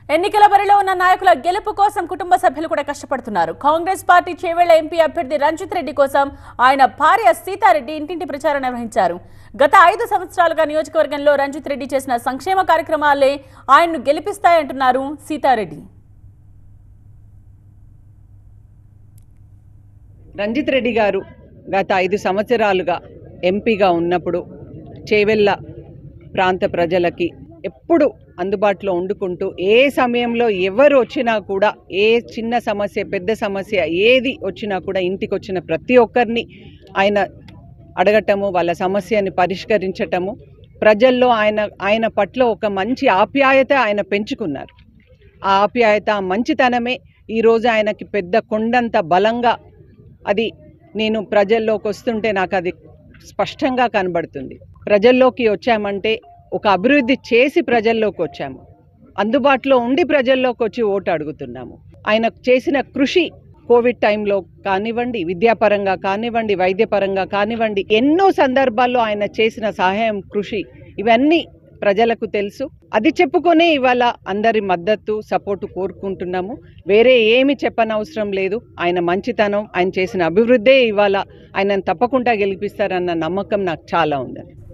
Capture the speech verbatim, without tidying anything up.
ఎన్నికల బరిలో ఉన్న నాయకుల గెలుపు కోసం కుటుంబ సభ్యులు కూడా కష్టపడుతున్నారు. కాంగ్రెస్ పార్టీ చేవెళ్ల ఎంపీ అభ్యర్థి రంజిత్ రెడ్డి కోసం ఆయన భార్య సీతారెడ్డి ఇంటింటి ప్రచారం నిర్వహించారు. గత ఐదు సంవత్సరాలుగా నియోజకవర్గంలో రంజిత్ రెడ్డి చేసిన సంక్షేమ కార్యక్రమాలే ఆయన్ను గెలిపిస్తాయంటున్నారు సీతారెడ్డి. రంజిత్ రెడ్డి గారు గత ఐదు సంవత్సరాలుగా ఎంపీగా ఉన్నప్పుడు చేవెళ్ల ప్రాంత ప్రజలకి ఎప్పుడు అందుబాటులో ఉండుకుంటూ ఏ సమయంలో ఎవరు వచ్చినా కూడా ఏ చిన్న సమస్య పెద్ద సమస్య ఏది వచ్చినా కూడా ఇంటికి వచ్చిన ప్రతి ఒక్కరిని ఆయన అడగటము, వాళ్ళ సమస్యని పరిష్కరించటము, ప్రజల్లో ఆయన ఆయన పట్ల ఒక మంచి ఆప్యాయత ఆయన పెంచుకున్నారు. ఆ ఆప్యాయత మంచితనమే ఈరోజు ఆయనకి పెద్ద కొండంత బలంగా అది నేను ప్రజల్లోకి వస్తుంటే నాకు అది స్పష్టంగా కనబడుతుంది. ప్రజల్లోకి వచ్చామంటే ఒక అభివృద్ధి చేసి ప్రజల్లోకి వచ్చాము, అందుబాటులో ఉండి ప్రజల్లోకి వచ్చి ఓటు అడుగుతున్నాము. ఆయన చేసిన కృషి కోవిడ్ టైంలో కానివ్వండి, విద్యాపరంగా కానివ్వండి, వైద్యపరంగా కానివ్వండి, ఎన్నో సందర్భాల్లో ఆయన చేసిన సహాయం, కృషి ఇవన్నీ ప్రజలకు తెలుసు. అది చెప్పుకొనే ఇవాళ అందరి మద్దతు సపోర్టు కోరుకుంటున్నాము. వేరే ఏమి చెప్పనవసరం లేదు. ఆయన మంచితనం, ఆయన చేసిన అభివృద్ధే ఇవాళ ఆయనను తప్పకుండా గెలిపిస్తారన్న నమ్మకం నాకు చాలా ఉంది.